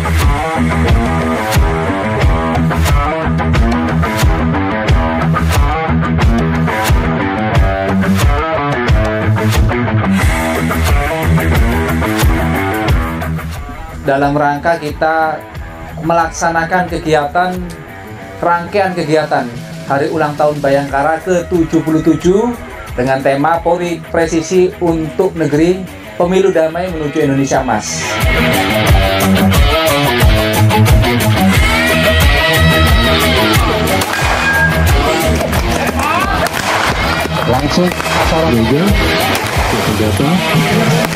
Dalam rangka kita melaksanakan rangkaian kegiatan Hari Ulang Tahun Bayangkara ke-77 dengan tema Polri Presisi untuk Negeri, Pemilu Damai Menuju Indonesia Emas. Langsung acara juga senjata.